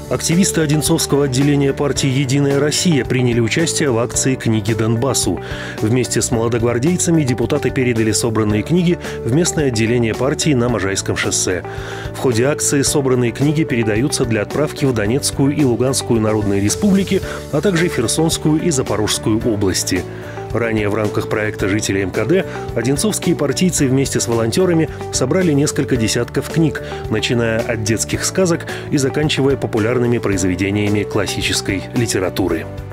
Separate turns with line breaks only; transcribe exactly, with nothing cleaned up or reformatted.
Активисты Одинцовского отделения партии «Единая Россия» приняли участие в акции «Книги Донбассу». Вместе с молодогвардейцами депутаты передали собранные книги в местное отделение партии на Можайском шоссе. В ходе акции собранные книги передаются для отправки в Донецкую и Луганскую народные республики, а также Херсонскую и Запорожскую области. Ранее в рамках проекта «Жители МКД» одинцовские партийцы вместе с волонтерами собрали несколько десятков книг, начиная от детских сказок и заканчивая популярными произведениями классической литературы.